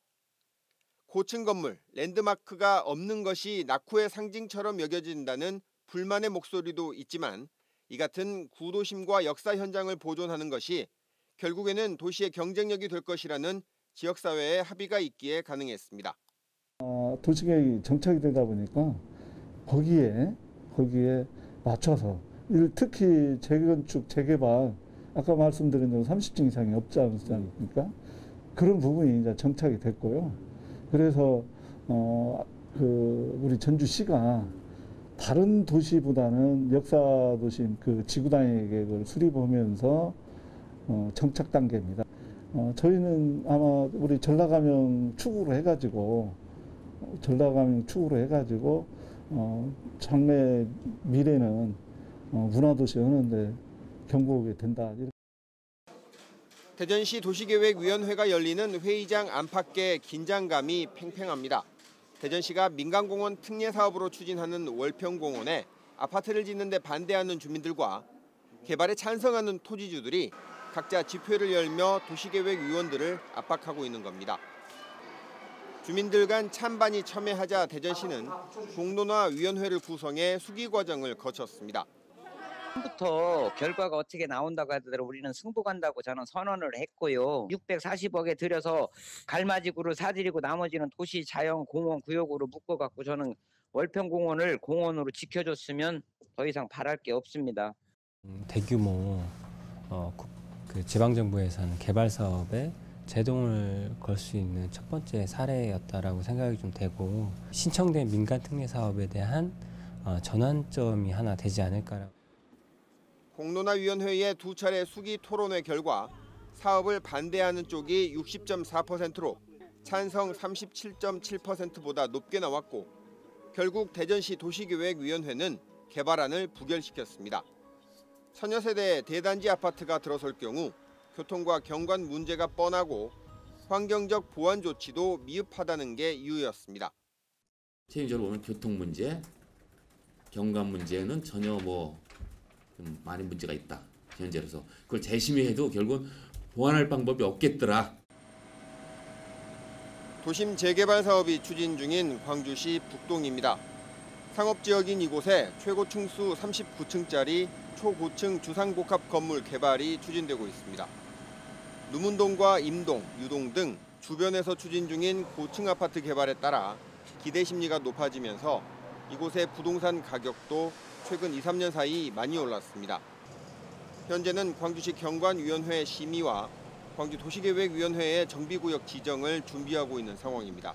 고층 건물, 랜드마크가 없는 것이 낙후의 상징처럼 여겨진다는 불만의 목소리도 있지만 이 같은 구도심과 역사 현장을 보존하는 것이 결국에는 도시의 경쟁력이 될 것이라는 지역사회의 합의가 있기에 가능했습니다. 어, 도시계획이 정착이 되다 보니까 거기에 거기에 맞춰서 특히 재건축, 재개발 아까 말씀드린 대로 삼십 층 이상이 없지 않습니까? 그런 부분이 이제 정착이 됐고요. 그래서 어, 그 우리 전주시가 다른 도시보다는 역사도심 그 지구단위 계획을 수립하면서 어, 정착 단계입니다. 어, 저희는 아마 우리 전라감형 축으로 해가지고 전라감형 축으로 해가지고 어, 장래 미래는 어, 문화도시 하는데 경고하게 된다. 대전시 도시계획위원회가 열리는 회의장 안팎의 긴장감이 팽팽합니다. 대전시가 민간공원 특례 사업으로 추진하는 월평공원에 아파트를 짓는 데 반대하는 주민들과 개발에 찬성하는 토지주들이 각자 집회를 열며 도시계획위원들을 압박하고 있는 겁니다. 주민들 간 찬반이 첨예하자 대전시는 공론화위원회를 구성해 수기 과정을 거쳤습니다. 처음부터 결과가 어떻게 나온다고 하더라도 우리는 승복한다고 저는 선언을 했고요. 육백사십억에 들여서 갈마지구를 사들이고 나머지는 도시 자연 공원 구역으로 묶어갖고 저는 월평공원을 공원으로 지켜줬으면 더 이상 바랄 게 없습니다. 대규모 어, 그 지방정부에서는 개발 사업에 제동을 걸 수 있는 첫 번째 사례였다라고 생각이 좀 되고 신청된 민간 특례 사업에 대한 어, 전환점이 하나 되지 않을까라고. 공론화위원회의 두 차례 수기 토론회 결과 사업을 반대하는 쪽이 육십 점 사 퍼센트로 찬성 삼십칠 점 칠 퍼센트보다 높게 나왔고 결국 대전시 도시계획위원회는 개발안을 부결시켰습니다. 천여 세대의 대단지 아파트가 들어설 경우 교통과 경관 문제가 뻔하고 환경적 보완 조치도 미흡하다는 게 이유였습니다. 체인적으로 보면 교통 문제, 경관 문제는 전혀 뭐 좀 많은 문제가 있다. 현재로서 그걸 재심의해도 결국은 보완할 방법이 없겠더라. 도심 재개발 사업이 추진 중인 광주시 북동입니다. 상업지역인 이곳에 최고 층수 삼십구 층짜리 초고층 주상복합 건물 개발이 추진되고 있습니다. 누문동과 임동, 유동 등 주변에서 추진 중인 고층 아파트 개발에 따라 기대 심리가 높아지면서 이곳의 부동산 가격도 최근 이, 삼 년 사이 많이 올랐습니다. 현재는 광주시 경관위원회 심의와 광주도시계획위원회의 정비구역 지정을 준비하고 있는 상황입니다.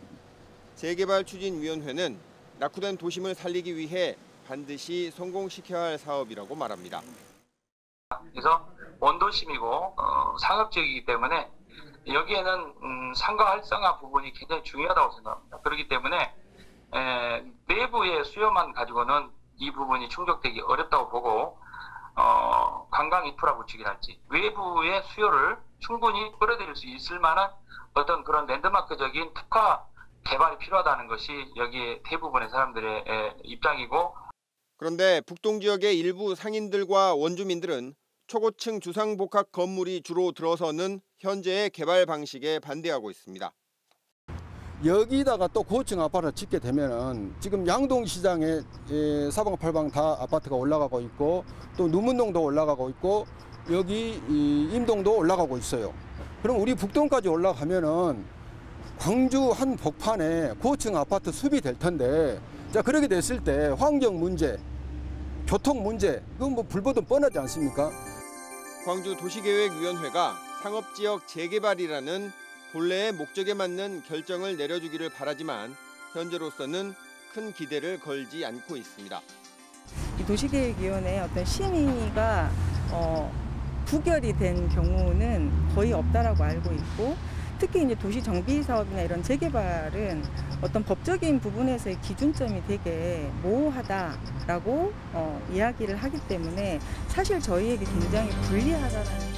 재개발추진위원회는 낙후된 도심을 살리기 위해 반드시 성공시켜야 할 사업이라고 말합니다. 그래서 원도심이고 어, 상업지역이기 때문에 여기에는 음, 상가 활성화 부분이 굉장히 중요하다고 생각합니다. 그렇기 때문에 에, 내부의 수요만 가지고는 이 부분이 충족되기 어렵다고 보고 어, 관광 인프라 구축이랄지 외부의 수요를 충분히 끌어들일 수 있을 만한 어떤 그런 랜드마크적인 특화 개발이 필요하다는 것이 여기에 대부분의 사람들의 에, 입장이고. 그런데 북동 지역의 일부 상인들과 원주민들은 초고층 주상복합 건물이 주로 들어서는 현재의 개발 방식에 반대하고 있습니다. 여기다가 또 고층 아파트를 짓게 되면은 지금 양동시장에 사방팔방 다 아파트가 올라가고 있고 또 누문동도 올라가고 있고 여기 임동도 올라가고 있어요. 그럼 우리 북동까지 올라가면은 광주 한 복판에 고층 아파트 숲이 될 텐데 자 그렇게 됐을 때 환경 문제, 교통 문제 그건 뭐 불보듯 뻔하지 않습니까? 광주도시계획위원회가 상업지역 재개발이라는 본래의 목적에 맞는 결정을 내려주기를 바라지만 현재로서는 큰 기대를 걸지 않고 있습니다. 이 도시계획위원회의 어떤 심의가 어, 부결이 된 경우는 거의 없다라고 알고 있고 특히 이제 도시 정비 사업이나 이런 재개발은 어떤 법적인 부분에서의 기준점이 되게 모호하다라고 어, 이야기를 하기 때문에 사실 저희에게 굉장히 불리하다는.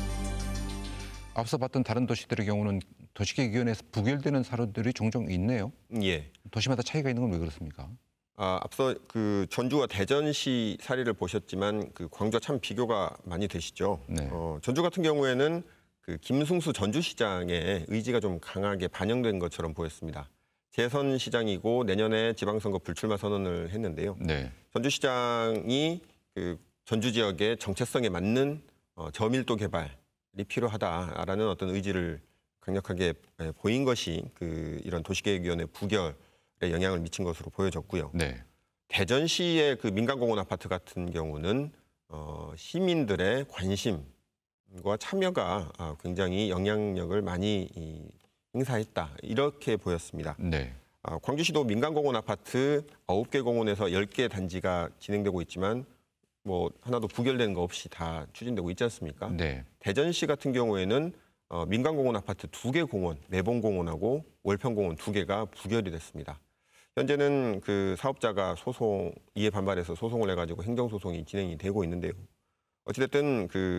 앞서 봤던 다른 도시들의 경우는 도시계획위원회에서 부결되는 사례들이 종종 있네요. 예. 도시마다 차이가 있는 건 왜 그렇습니까? 아, 앞서 그 전주와 대전시 사례를 보셨지만 그 광주와 참 비교가 많이 되시죠. 네. 어, 전주 같은 경우에는 그 김승수 전주시장의 의지가 좀 강하게 반영된 것처럼 보였습니다. 재선 시장이고 내년에 지방선거 불출마 선언을 했는데요. 네. 전주시장이 그 전주 지역의 정체성에 맞는 어, 저밀도 개발이 필요하다라는 어떤 의지를 강력하게 보인 것이 그 이런 도시계획위원회 부결에 영향을 미친 것으로 보여졌고요. 네. 대전시의 그 민간공원 아파트 같은 경우는 어, 시민들의 관심과 참여가 굉장히 영향력을 많이 이, 행사했다 이렇게 보였습니다. 네. 어, 광주시도 민간공원 아파트 아홉 개 공원에서 열 개 단지가 진행되고 있지만 뭐 하나도 부결되는 거 없이 다 추진되고 있지 않습니까? 네. 대전시 같은 경우에는 어, 민간공원 아파트 두 개 공원, 매봉공원하고 월평공원 두 개가 부결이 됐습니다. 현재는 그 사업자가 소송, 이에 반발해서 소송을 해가지고 행정소송이 진행이 되고 있는데요. 어찌됐든 그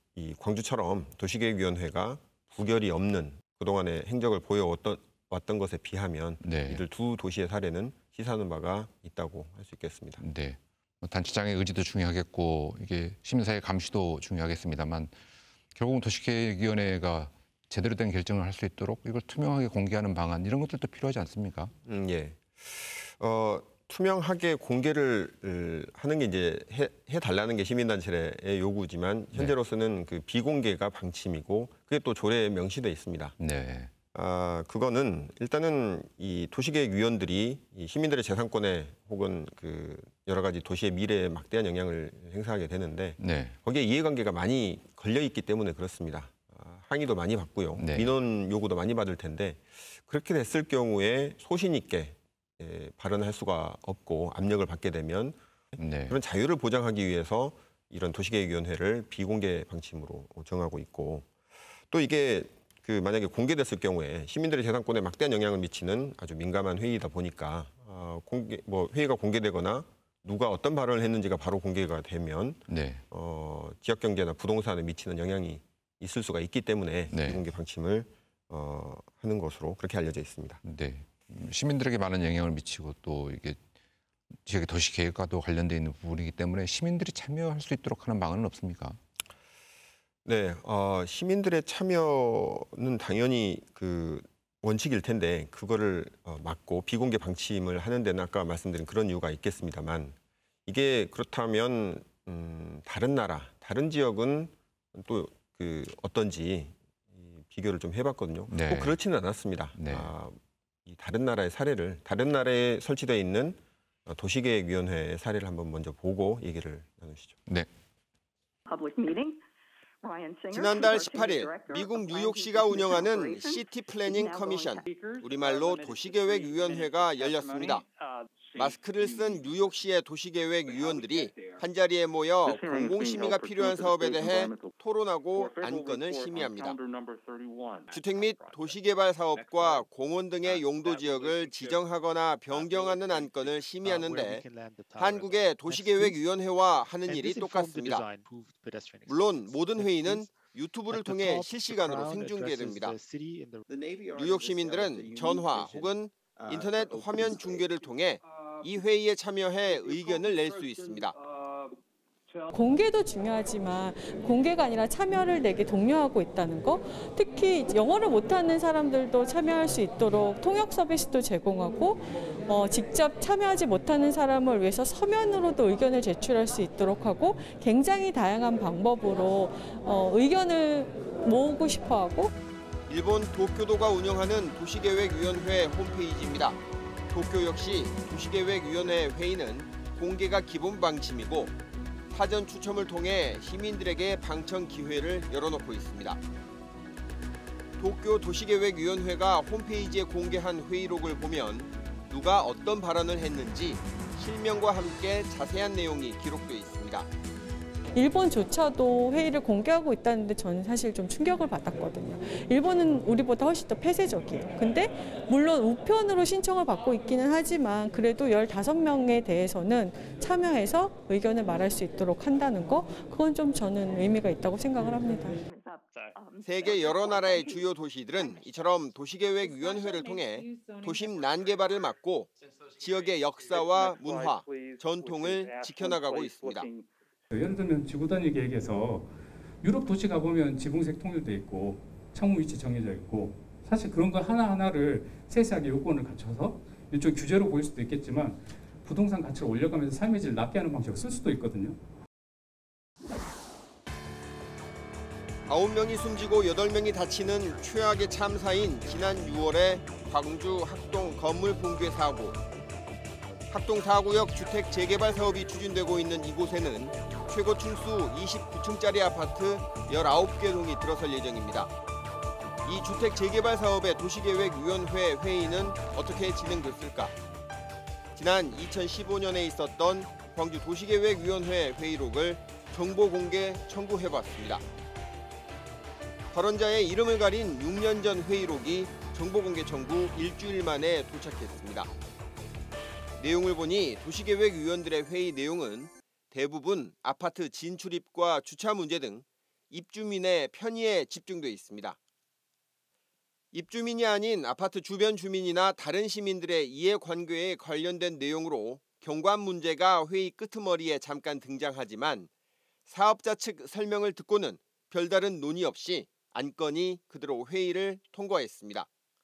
이 광주처럼 도시계획위원회가 부결이 없는 그동안의 행적을 보여왔던 왔던 것에 비하면 네. 이들 두 도시의 사례는 시사하는 바가 있다고 할 수 있겠습니다. 네. 단체장의 의지도 중요하겠고 이게 시민사회 감시도 중요하겠습니다만 결국은 도시계획위원회가 제대로 된 결정을 할 수 있도록 이걸 투명하게 공개하는 방안 이런 것들도 필요하지 않습니까? 음, 예. 어, 투명하게 공개를 하는 게 이제 해, 해달라는 게 시민단체의 요구지만 현재로서는 그 비공개가 방침이고 그게 또 조례에 명시돼 있습니다. 네. 아, 그거는 일단은 이 도시계획위원들이 이 시민들의 재산권에 혹은 그 여러 가지 도시의 미래에 막대한 영향을 행사하게 되는데 네. 거기에 이해관계가 많이 걸려 있기 때문에 그렇습니다. 아, 항의도 많이 받고요. 네. 민원 요구도 많이 받을 텐데 그렇게 됐을 경우에 소신 있게 예, 발언할 수가 없고 압력을 받게 되면 네. 그런 자유를 보장하기 위해서 이런 도시계획위원회를 비공개 방침으로 정하고 있고 또 이게 그 만약에 공개됐을 경우에 시민들의 재산권에 막대한 영향을 미치는 아주 민감한 회의이다 보니까 어, 공개 뭐 회의가 공개되거나 누가 어떤 발언을 했는지가 바로 공개가 되면 네. 어, 지역 경제나 부동산에 미치는 영향이 있을 수가 있기 때문에 네. 비공개 방침을 어, 하는 것으로 그렇게 알려져 있습니다. 네. 시민들에게 많은 영향을 미치고 또 이게 지역의 도시 계획과도 관련돼 있는 부분이기 때문에 시민들이 참여할 수 있도록 하는 방안은 없습니까? 네, 어, 시민들의 참여는 당연히 그 원칙일 텐데 그거를 어, 막고 비공개 방침을 하는 데는 아까 말씀드린 그런 이유가 있겠습니다만 이게 그렇다면 음, 다른 나라, 다른 지역은 또 그 어떤지 비교를 좀 해봤거든요. 네. 꼭 그렇지는 않았습니다. 네. 아, 이 다른 나라의 사례를 다른 나라에 설치되어 있는 도시계획위원회의 사례를 한번 먼저 보고 얘기를 나누시죠. 네. 지난달 십팔 일 미국 뉴욕시가 운영하는 시티 플래닝 커미션, 우리말로 도시계획위원회가 열렸습니다. 마스크를 쓴 뉴욕시의 도시계획위원들이 한자리에 모여 공공심의가 필요한 사업에 대해 토론하고 안건을 심의합니다. 주택 및 도시개발 사업과 공원 등의 용도 지역을 지정하거나 변경하는 안건을 심의하는데 한국의 도시계획위원회와 하는 일이 똑같습니다. 물론 모든 회의는 유튜브를 통해 실시간으로 생중계됩니다. 뉴욕 시민들은 전화 혹은 인터넷 화면 중계를 통해 이 회의에 참여해 의견을 낼 수 있습니다. 공개도 중요하지만 공개가 아니라 참여를 내게 독려하고 있다는 거, 특히 영어를 못하는 사람들도 참여할 수 있도록 통역 서비스도 제공하고 어, 직접 참여하지 못하는 사람을 위해서 서면으로도 의견을 제출할 수 있도록 하고 굉장히 다양한 방법으로 어, 의견을 모으고 싶어하고. 일본 도쿄도가 운영하는 도시계획위원회 홈페이지입니다. 도쿄 역시 도시계획위원회 회의는 공개가 기본 방침이고 사전 추첨을 통해 시민들에게 방청 기회를 열어놓고 있습니다. 도쿄 도시계획위원회가 홈페이지에 공개한 회의록을 보면 누가 어떤 발언을 했는지 실명과 함께 자세한 내용이 기록되어 있습니다. 일본조차도 회의를 공개하고 있다는데 저는 사실 좀 충격을 받았거든요. 일본은 우리보다 훨씬 더 폐쇄적이에요. 근데 물론 우편으로 신청을 받고 있기는 하지만 그래도 열다섯 명에 대해서는 참여해서 의견을 말할 수 있도록 한다는 거, 그건 좀 저는 의미가 있다고 생각을 합니다. 세계 여러 나라의 주요 도시들은 이처럼 도시계획위원회를 통해 도심 난개발을 막고 지역의 역사와 문화, 전통을 지켜나가고 있습니다. 예를 들면 지구단위 계획에서 유럽 도시 가보면 지붕색 통일돼 있고 창문 위치 정해져 있고 사실 그런 거 하나하나를 세세하게 요건을 갖춰서 일종 규제로 보일 수도 있겠지만 부동산 가치를 올려가면서 삶의 질을 낮게 하는 방식을 쓸 수도 있거든요. 아홉 명이 숨지고 여덟 명이 다치는 최악의 참사인 지난 유월의 광주 학동 건물 붕괴 사고. 학동 사 구역 주택 재개발 사업이 추진되고 있는 이곳에는 최고 층수 이십구 층짜리 아파트 열아홉 개 동이 들어설 예정입니다. 이 주택 재개발 사업의 도시계획위원회 회의는 어떻게 진행됐을까? 지난 이천십오 년에 있었던 광주 도시계획위원회 회의록을 정보 공개 청구해봤습니다. 발언자의 이름을 가린 육 년 전 회의록이 정보 공개 청구 일주일 만에 도착했습니다. 내용을 보니 도시계획위원들의 회의 내용은 대부분 아파트 진출입과 주차 문제 등 입주민의 편의에 집중돼 있습니다. 입주민이 아닌 아파트 주변 주민이나 다른 시민들의 이해관계에 관련된 내용으로 경관 문제가 회의 끄트머리에 잠깐 등장하지만 사업자 측 설명을 듣고는 별다른 논의 없이 안건이 그대로 회의를 통과했습니다.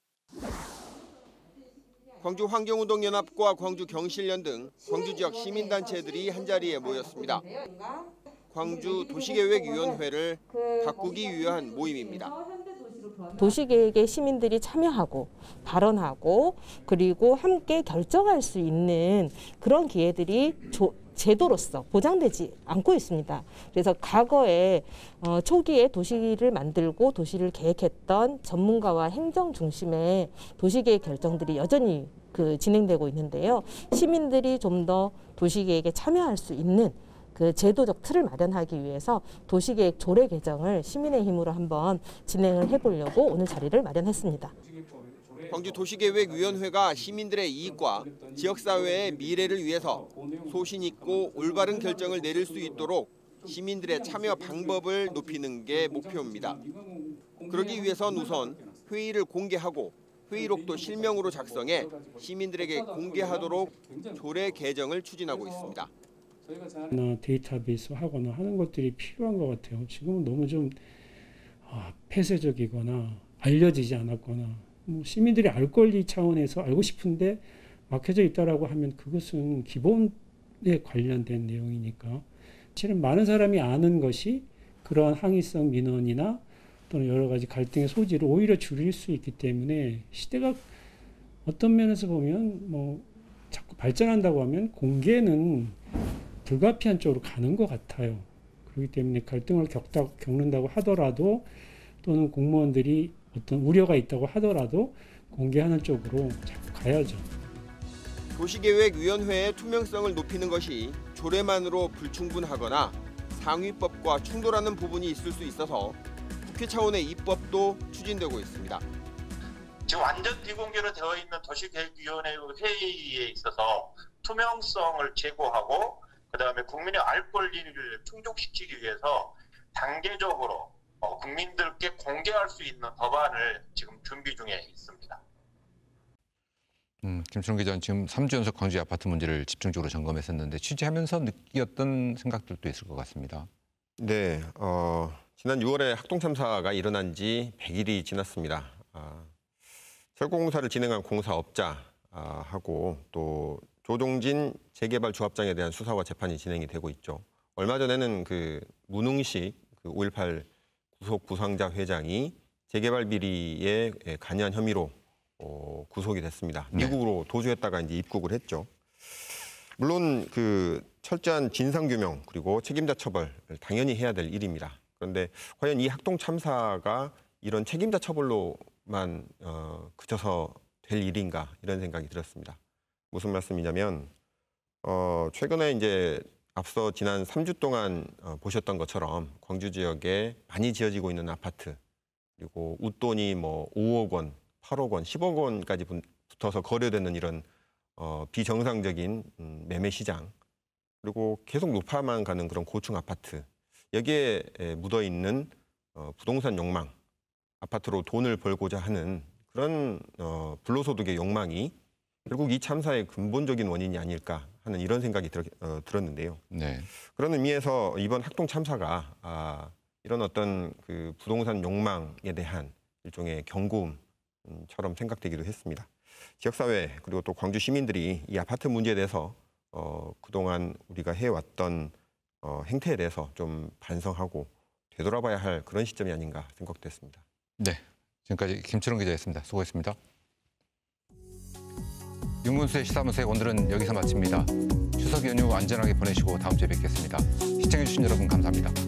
광주 환경운동연합과 광주 경실련 등 광주 지역 시민단체들이 한자리에 모였습니다. 광주 도시계획위원회를 바꾸기 위한 모임입니다. 도시계획에 시민들이 참여하고 발언하고 그리고 함께 결정할 수 있는 그런 기회들이 조, 제도로서 보장되지 않고 있습니다. 그래서 과거에 어, 초기에 도시를 만들고 도시를 계획했던 전문가와 행정 중심의 도시계획 결정들이 여전히 그 진행되고 있는데요. 시민들이 좀 더 도시계획에 참여할 수 있는 그 제도적 틀을 마련하기 위해서 도시계획 조례 개정을 시민의 힘으로 한번 진행을 해보려고 오늘 자리를 마련했습니다. 광주 도시계획위원회가 시민들의 이익과 지역사회의 미래를 위해서 소신 있고 올바른 결정을 내릴 수 있도록 시민들의 참여 방법을 높이는 게 목표입니다. 그러기 위해선 우선 회의를 공개하고 회의록도 실명으로 작성해 시민들에게 공개하도록 조례 개정을 추진하고 있습니다. 데이터베이스 하거나 하는 것들이 필요한 것 같아요. 지금은 너무 좀 아, 폐쇄적이거나 알려지지 않았거나 뭐 시민들이 알 권리 차원에서 알고 싶은데 막혀져 있다라고 하면 그것은 기본에 관련된 내용이니까 실은 많은 사람이 아는 것이 그러한 항의성 민원이나 또는 여러 가지 갈등의 소지를 오히려 줄일 수 있기 때문에 시대가 어떤 면에서 보면 뭐 자꾸 발전한다고 하면 공개는 불가피한 쪽으로 가는 것 같아요. 그렇기 때문에 갈등을 겪다, 겪는다고 하더라도 또는 공무원들이 어떤 우려가 있다고 하더라도 공개하는 쪽으로 자꾸 가야죠. 도시계획위원회의 투명성을 높이는 것이 조례만으로 불충분하거나 상위법과 충돌하는 부분이 있을 수 있어서 국회 차원의 입법도 추진되고 있습니다. 지금 완전 비공개로 되어 있는 도시계획위원회 회의에 있어서 투명성을 제고하고 그다음에 국민의 알 권리를 충족시키기 위해서 단계적으로 어, 국민들께 공개할 수 있는 법안을 지금 준비 중에 있습니다. 음, 김철웅 기자는 지금 삼 주 연속 광주의 아파트 문제를 집중적으로 점검했었는데 취재하면서 느꼈던 생각들도 있을 것 같습니다. 네, 어, 지난 유월에 학동 참사가 일어난 지 백 일이 지났습니다. 아, 철공사를 진행한 공사업자하고 또 조종진 재개발 조합장에 대한 수사와 재판이 진행이 되고 있죠. 얼마 전에는 그 문흥식 그 오일팔 구속 부상자 회장이 재개발 비리에 관여한 혐의로 어, 구속이 됐습니다. 네. 미국으로 도주했다가 이제 입국을 했죠. 물론 그 철저한 진상 규명 그리고 책임자 처벌을 당연히 해야 될 일입니다. 그런데 과연 이 학동 참사가 이런 책임자 처벌로만 어, 그쳐서 될 일인가 이런 생각이 들었습니다. 무슨 말씀이냐면 어, 최근에 이제 앞서 지난 삼 주 동안 어, 보셨던 것처럼 광주 지역에 많이 지어지고 있는 아파트 그리고 웃돈이 뭐 오억 원, 팔억 원, 십억 원까지 붙어서 거래되는 이런 어, 비정상적인 음, 매매 시장 그리고 계속 높아만 가는 그런 고층 아파트 여기에 에, 묻어 있는 어, 부동산 욕망, 아파트로 돈을 벌고자 하는 그런 어, 불로소득의 욕망이 결국 이 참사의 근본적인 원인이 아닐까 하는 이런 생각이 들, 어, 들었는데요. 네. 그런 의미에서 이번 학동 참사가 아, 이런 어떤 그 부동산 욕망에 대한 일종의 경고음처럼 생각되기도 했습니다. 지역사회 그리고 또 광주 시민들이 이 아파트 문제에 대해서 어, 그동안 우리가 해왔던 어, 행태에 대해서 좀 반성하고 되돌아봐야 할 그런 시점이 아닌가 생각됐습니다. 네, 지금까지 김철웅 기자였습니다. 수고했습니다. 윤문수의 시사무색 오늘은 여기서 마칩니다. 추석 연휴 안전하게 보내시고 다음 주에 뵙겠습니다. 시청해주신 여러분 감사합니다.